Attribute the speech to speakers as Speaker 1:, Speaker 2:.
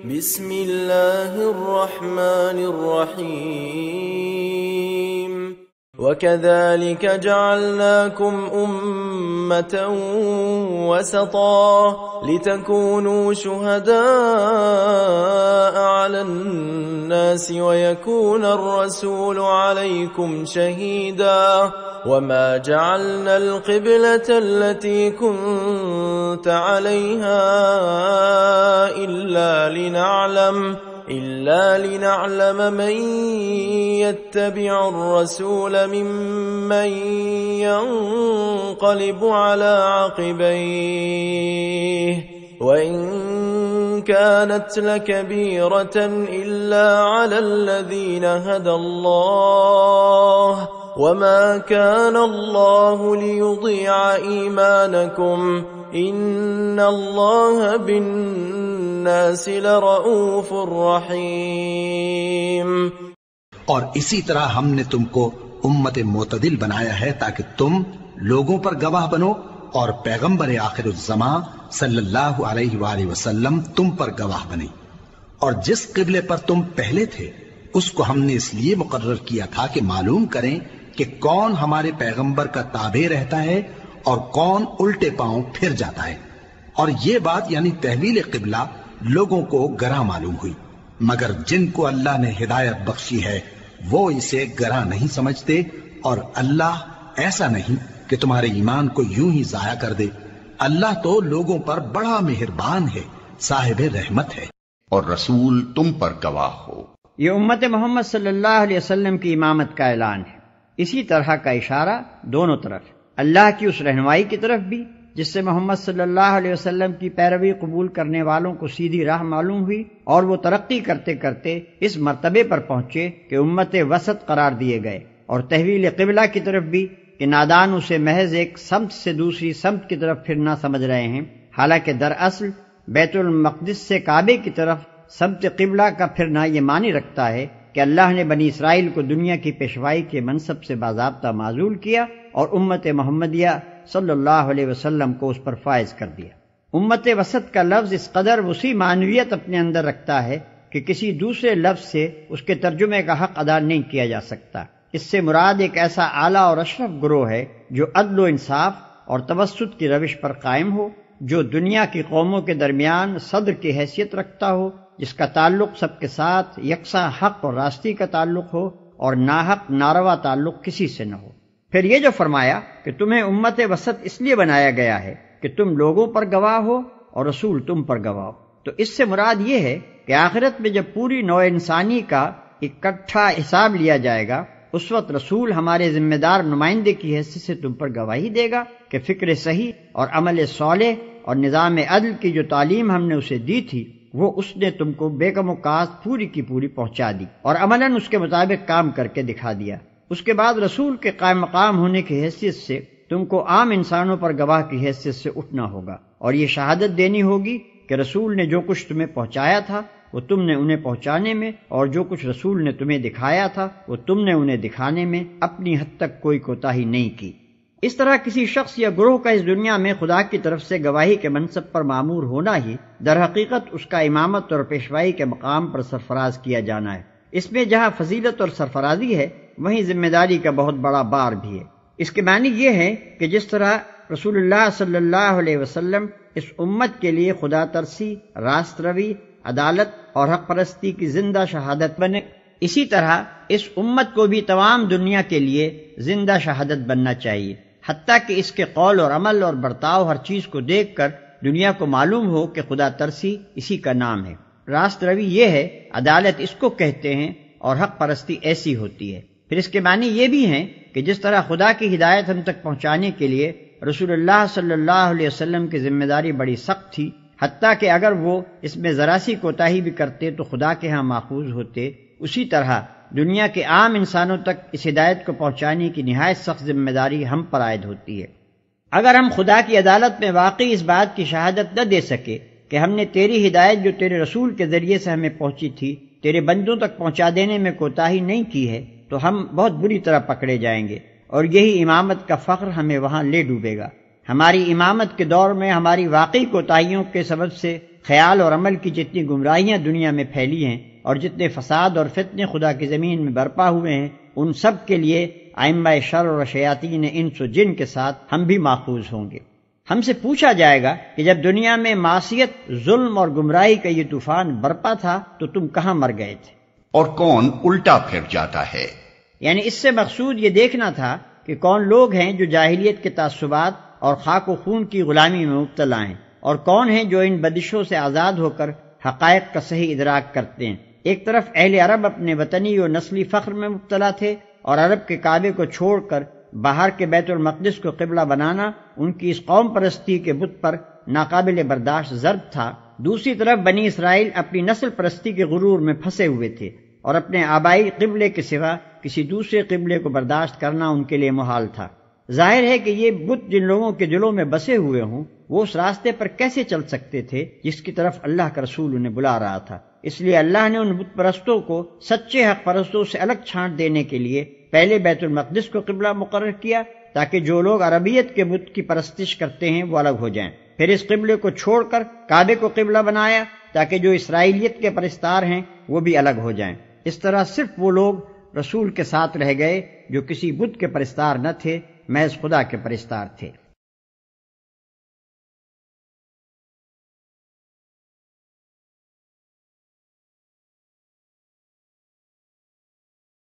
Speaker 1: بسم اللہ الرحمن الرحیم وَكَذَلِكَ جَعَلْنَاكُمْ أُمَّةً وَسَطًا لِتَكُونُوا شُهَدَاءَ عَلَى النَّاسِ وَيَكُونَ الرَّسُولُ عَلَيْكُمْ شَهِيدًا وَمَا جَعَلْنَا الْقِبْلَةَ الَّتِي كُنْتَ عَلَيْهَا إِلَّا لِنَعْلَمَ مَنْ يَتَّبِعُ الرَّسُولَ مِمَّنْ يَنْقَلِبُ عَلَى عَقِبَيْهِ وَإِنْ كَانَتْ لَكَبِيرَةً إِلَّا عَلَى الَّذِينَ هَدَى اللَّهُ وَمَا كَانَ اللَّهُ لِيُضِيعَ إِيمَانَكُمْ إِنَّ اللَّهَ بِالنَّاسِ لَرَءُوفٌ رَحِيمٌ۔
Speaker 2: اور اسی طرح ہم نے تم کو امت معتدل بنایا ہے تاکہ تم لوگوں پر گواہ بنو اور پیغمبر آخر الزمان صلی اللہ علیہ وآلہ وسلم تم پر گواہ بنے۔ اور جس قبلے پر تم پہلے تھے اس کو ہم نے اس لیے مقرر کیا تھا کہ معلوم کریں کہ کون ہمارے پیغمبر کا تابع رہتا ہے اور کون الٹے پاؤں پھر جاتا ہے۔ اور یہ بات یعنی تحویل قبلہ لوگوں کو گراں معلوم ہوئی، مگر جن کو اللہ نے ہدایت بخشی ہے وہ اسے گراں نہیں سمجھتے، اور اللہ ایسا نہیں کہ تمہارے ایمان کو یوں ہی ضائع کر دے۔ اللہ تو لوگوں پر بڑا مہربان ہے، صاحب رحمت ہے۔
Speaker 3: اور رسول تم پر گواہ ہو۔
Speaker 4: یہ امت محمد صلی اللہ علیہ وسلم کی امامت کا اعلان ہے۔ اسی طرح کا اشارہ دونوں طرف، اللہ کی اس رہنمائی کی طرف بھی جس سے محمد صلی اللہ علیہ وسلم کی پیروی قبول کرنے والوں کو سیدھی راہ معلوم ہوئی، اور وہ ترقی کرتے کرتے اس مرتبے پر پہنچے کہ امت وسط قرار دیے گئے، اور تحویل قبلہ کی طرف بھی کہ نادان اسے محض ایک سمت سے دوسری سمت کی طرف پھرنا سمجھ رہے ہیں، حالانکہ دراصل بیت المقدس سے کعبے کی طرف سمت قبلہ کا پھرنا یہ معنی رکھتا ہے کہ اللہ نے بنی اسرائیل کو دنیا کی پیشوائی کے منصب سے باضابطہ معزول کیا اور امت محمدیہ صلی اللہ علیہ وسلم کو اس پر فائز کر دیا۔ امت وسط کا لفظ اس قدر وسیع معنویت اپنے اندر رکھتا ہے کہ کسی دوسرے لفظ سے اس کے ترجمے کا حق ادا نہیں کیا جا سکتا۔ اس سے مراد ایک ایسا اعلیٰ اور اشرف گروہ ہے جو عدل و انصاف اور توسط کی روش پر قائم ہو، جو دنیا کی قوموں کے درمیان صدر کی حیثیت رکھتا ہو، جس کا تعلق سب کے ساتھ یکساں حق اور راستی کا تعلق ہو اور ناحق ناروا تعلق کسی سے نہ ہو۔ پھر یہ جو فرمایا کہ تمہیں امت وسط اس لیے بنایا گیا ہے کہ تم لوگوں پر گواہ ہو اور رسول تم پر گواہ ہو، تو اس سے مراد یہ ہے کہ آخرت میں جب پوری نوع انسانی کا اکٹھا حساب لیا جائے گا اس وقت رسول ہمارے ذمہ دار نمائندے کی حیثیت سے تم پر گواہی دے گا کہ فکر صحیح اور عمل صالح اور نظام عدل کی جو تعلیم ہم نے اسے دی تھی وہ اس نے تم کو بے کم و کاست پوری کی پوری پہنچا دی اور عملاً اس کے مطابق کام کر کے دکھا دیا۔ اس کے بعد رسول کے قائم مقام ہونے کی حیثیت سے تم کو عام انسانوں پر گواہ کی حیثیت سے اٹھنا ہوگا، اور یہ شہادت دینی ہوگی کہ رسول نے جو کچھ تمہیں پہنچایا تھا وہ تم نے انہیں پہنچانے میں، اور جو کچھ رسول نے تمہیں دکھایا تھا وہ تم نے انہیں دکھانے میں اپنی حد تک کوئی کوتاہی نہیں کی۔ اس طرح کسی شخص یا گروہ کا اس دنیا میں خدا کی طرف سے گواہی کے منصب پر معمور ہونا ہی در حقیقت اس کا امامت اور پیشوائی کے مقام پر سرفراز کیا جانا ہے۔ اس میں جہاں فضیلت اور سرفرازی ہے وہیں ذمہ داری کا بہت بڑا بار بھی ہے۔ اس کے معنی یہ ہے کہ جس طرح رسول اللہ صلی اللہ علیہ وسلم اس امت کے لیے خدا ترسی، راست روی، عدالت اور حق پرستی کی زندہ شہادت بنے، اسی طرح اس امت کو بھی تمام دنیا کے لیے زندہ شہادت بننا چاہیے، حتیٰ کہ اس کے قول اور عمل اور برتاؤ ہر چیز کو دیکھ کر دنیا کو معلوم ہو کہ خدا ترسی اسی کا نام ہے، راست روی یہ ہے، عدالت اس کو کہتے ہیں، اور حق پرستی ایسی ہوتی ہے۔ پھر اس کے معنی یہ بھی ہیں کہ جس طرح خدا کی ہدایت ہم تک پہنچانے کے لیے رسول اللہ صلی اللہ علیہ وسلم کی ذمہ داری بڑی سخت تھی، حتیٰ کہ اگر وہ اس میں ذرا سی کوتاہی بھی کرتے تو خدا کے ہاں ماخوذ ہوتے، اسی طرح دنیا کے عام انسانوں تک اس ہدایت کو پہنچانے کی نہایت سخت ذمہ داری ہم پر عائد ہوتی ہے۔ اگر ہم خدا کی عدالت میں واقعی اس بات کی شہادت نہ دے سکے کہ ہم نے تیری ہدایت جو تیرے رسول کے ذریعے سے ہمیں پہنچی تھی تیرے بندوں تک پہنچا دینے میں کوتاہی نہیں کی ہے تو ہم بہت بری طرح پکڑے جائیں گے، اور یہی امامت کا فخر ہمیں وہاں لے ڈوبے گا۔ ہماری امامت کے دور میں ہماری واقعی کوتاہیوں کے سبب سے خیال اور عمل کی جتنی گمراہیاں دنیا میں پھیلی ہیں اور جتنے فساد اور فتنے خدا کی زمین میں برپا ہوئے ہیں، ان سب کے لیے ائمہ شر اور شیاطین انس و جن کے ساتھ ہم بھی ماخوذ ہوں گے۔ ہم سے پوچھا جائے گا کہ جب دنیا میں معصیت، ظلم اور گمراہی کا یہ طوفان برپا تھا تو تم کہاں مر گئے تھے؟
Speaker 3: اور کون الٹا پھر جاتا ہے؟
Speaker 4: یعنی اس سے مقصود یہ دیکھنا تھا کہ کون لوگ ہیں جو جاہلیت کے تعصبات اور خاک و خون کی غلامی میں مبتلا ہیں، اور کون ہیں جو ان بدشوں سے آزاد ہو کر حقائق کا صحیح ادراک کرتے ہیں۔ ایک طرف اہل عرب اپنے وطنی و نسلی فخر میں مبتلا تھے، اور عرب کے کعبے کو چھوڑ کر باہر کے بیت المقدس کو قبلہ بنانا ان کی اس قوم پرستی کے بت پر ناقابل برداشت ضرب تھا۔ دوسری طرف بنی اسرائیل اپنی نسل پرستی کے غرور میں پھنسے ہوئے تھے، اور اپنے آبائی قبلے کے سوا کسی دوسرے قبلے کو برداشت کرنا ان کے لیے محال تھا۔ ظاہر ہے کہ یہ بت جن لوگوں کے دلوں میں بسے ہوئے ہوں، وہ اس راستے پر کیسے چل سکتے تھے جس کی طرف اللہ کا رسول انہیں بلا رہا تھا؟ اس لیے اللہ نے ان بت پرستوں کو سچے حق پرستوں سے الگ چھانٹ دینے کے لیے پہلے بیت المقدس کو قبلہ مقرر کیا، تاکہ جو لوگ عربیت کے بت کی پرستش کرتے ہیں وہ الگ ہو جائیں۔ پھر اس قبلے کو چھوڑ کر کعبے کو قبلہ بنایا، تاکہ جو اسرائیلیت کے پرستار ہیں وہ بھی الگ ہو جائیں۔ اس طرح صرف وہ لوگ رسول کے ساتھ رہ گئے جو کسی بت کے پرستار نہ تھے، محض خدا کے پرستار تھے۔